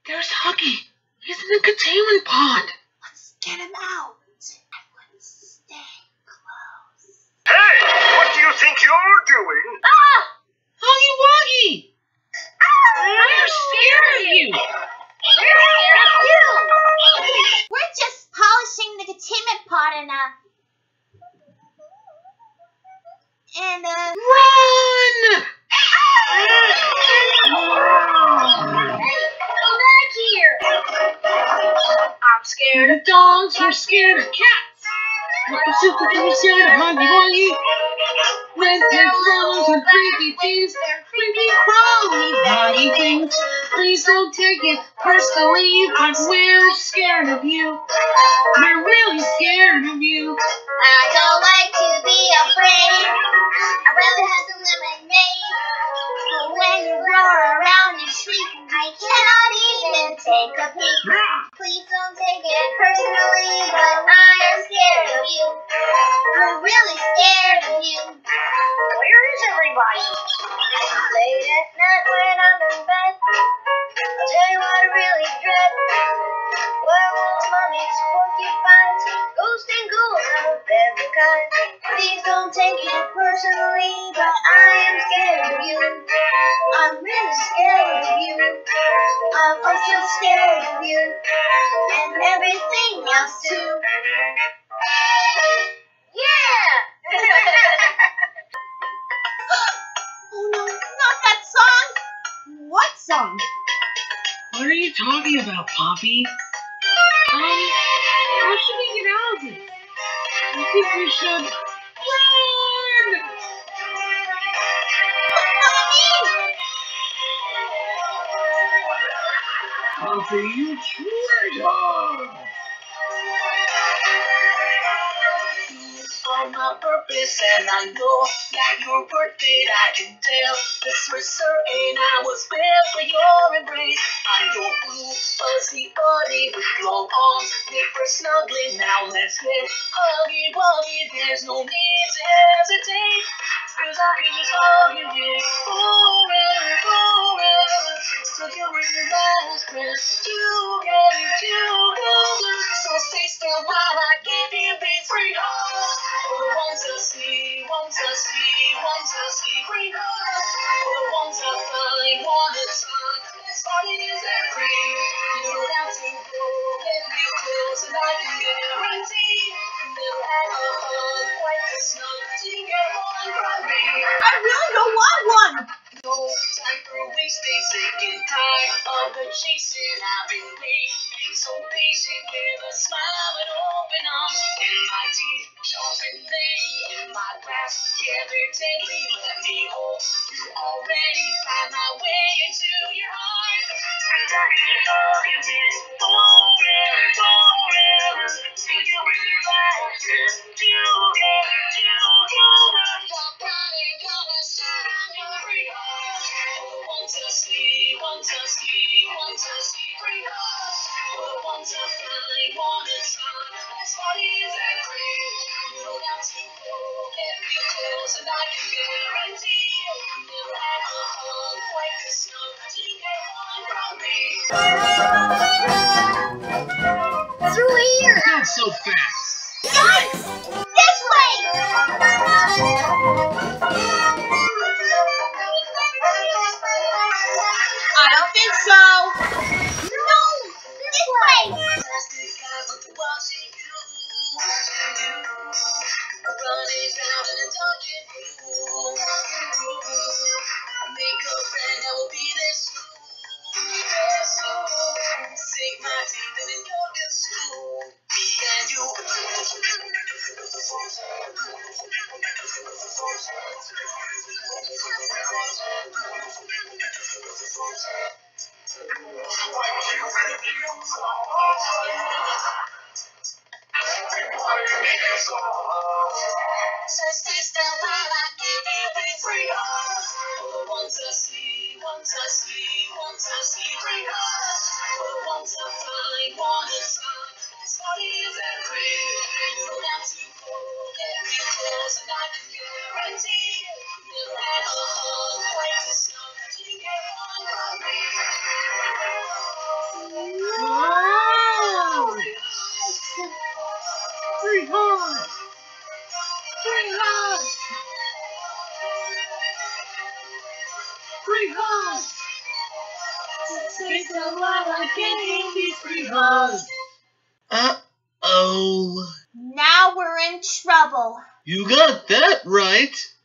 There's Huggy. He's in the containment pod. Let's get him out. I would stay close. Hey! What do you think you're doing? Ah! Huggy Wuggy! I'm scared of you. We're scared of you. We're just polishing the containment pod and Run! Come back here. I'm Scared of dogs, we're scared of cats. We're super duper scared of Huggy Wuggy. Red clothes and creepy things. Creepy crawly Huggy things. Please don't take it personally, but we're scared of you. We're really scared of you. I don't like to be afraid. I'd rather have some lemonade. But when you roar around and shriek, I cannot even take a peek. Please don't take it personally, but I am scared of you. I'm really scared of you. Where is everybody? Late at night when I'm in bed, I'll tell you what I really dread. Werewolves, mummies, porcupines, ghosts and ghouls of every kind. Please don't take it personally, but I am scared of you. I'm really scared of you. I'm also scared of you. And everything else too. Yeah! Oh no, not that song! What song? What are you talking about, Poppy? How should we get out of this? I think we should run! Poppy, you traitor! On my purpose, and I know that you're worth it, I can tell. This for certain, I was built for your embrace. I'm your blue, fuzzy buddy with long arms, made for snuggling. Now let's get huggy wuggy, there's no need to hesitate, 'cause I can just hug you in forever, forever. So you're with your last breath, together. So stay still while I give you these free hugs. For the ones I see, free hugs. For the ones I find, wanna try. As far as they're free, you don't have to go get me close, and I can guarantee never had a hug quite this snug to get one from me. I really don't want one! No time for wasting, sick and tired of the chasing. I've been waiting so patient with a smile and open arms, and my teeth sharp and ready in my grasp. Yeah, they're deadly. Let me hold you already. Find my way into your heart. And I can love you in forever. Till you're with your life, just together. Stop running, gonna set on your free heart. Ones I see, free heart. For the ones I find, wanna try. As far as I'm free, you don't have to go get me close, and I can guarantee never had a hug quite this snug to get one from me. Through here! Not so fast. Guys! This way! I don't think so. No! This way! Plastic guys with the watching you. Running down in a dungeon room. Make a friend that will be there soon. Sink my teeth in your consume. Me and you. So stay still while I give you these free hugs. For the ones I see, free hugs. For the ones I find, wanna try. As far as I'm free, you don't have to go get me close, and I can guarantee never had a hug quite this snug to get one from me. Thanks a lot, I gave these free hugs. Uh-oh. Now we're in trouble. You got that right.